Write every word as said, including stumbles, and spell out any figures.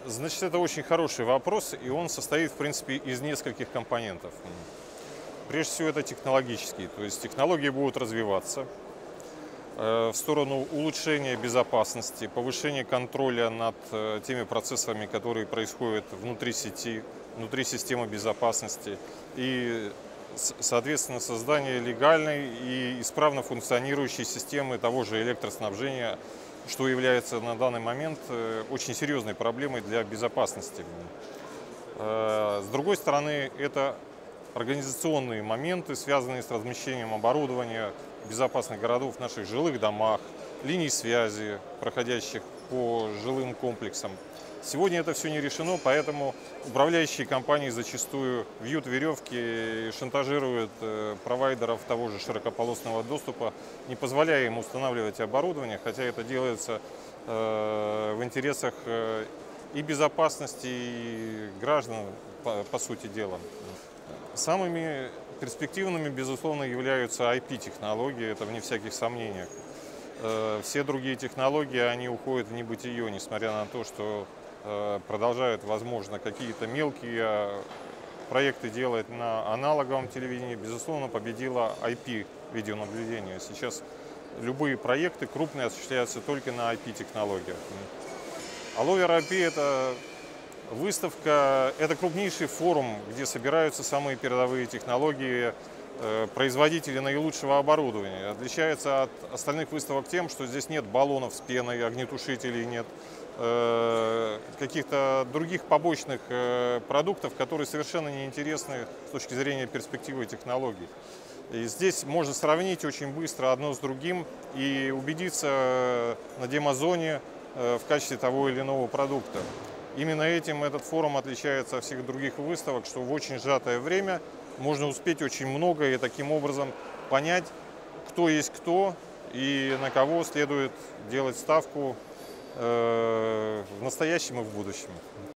Значит, это очень хороший вопрос, и он состоит, в принципе, из нескольких компонентов. Прежде всего, это технологический, то есть технологии будут развиваться э, в сторону улучшения безопасности, повышения контроля над э, теми процессами, которые происходят внутри сети, внутри системы безопасности, и, с- соответственно, создание легальной и исправно функционирующей системы того же электроснабжения, что является на данный момент э, очень серьезной проблемой для безопасности. Э, С другой стороны, это организационные моменты, связанные с размещением оборудования безопасных городов в наших жилых домах, линий связи, проходящих по жилым комплексам. Сегодня это все не решено, поэтому управляющие компании зачастую вьют веревки и шантажируют э, провайдеров того же широкополосного доступа, не позволяя им устанавливать оборудование, хотя это делается э, в интересах э, и безопасности и граждан, по, по сути дела. Самыми перспективными, безусловно, являются ай пи-технологии, это вне всяких сомнений. Э, Все другие технологии, они уходят в небытие, несмотря на то, что э, продолжают, возможно, какие-то мелкие э, проекты делать на аналоговом телевидении. Безусловно, победила ай пи-видеонаблюдение. Сейчас любые проекты крупные осуществляются только на ай пи-технологиях. Аловер ай пи – это выставка, это крупнейший форум, где собираются самые передовые технологии, э, производители наилучшего оборудования. Отличается от остальных выставок тем, что здесь нет баллонов с пеной, огнетушителей, нет э, каких-то других побочных э, продуктов, которые совершенно неинтересны с точки зрения перспективы технологий. И здесь можно сравнить очень быстро одно с другим и убедиться на демозоне э, в качестве того или иного продукта. Именно этим этот форум отличается от всех других выставок, что в очень сжатое время можно успеть очень много и таким образом понять, кто есть кто и на кого следует делать ставку э, в настоящем и в будущем.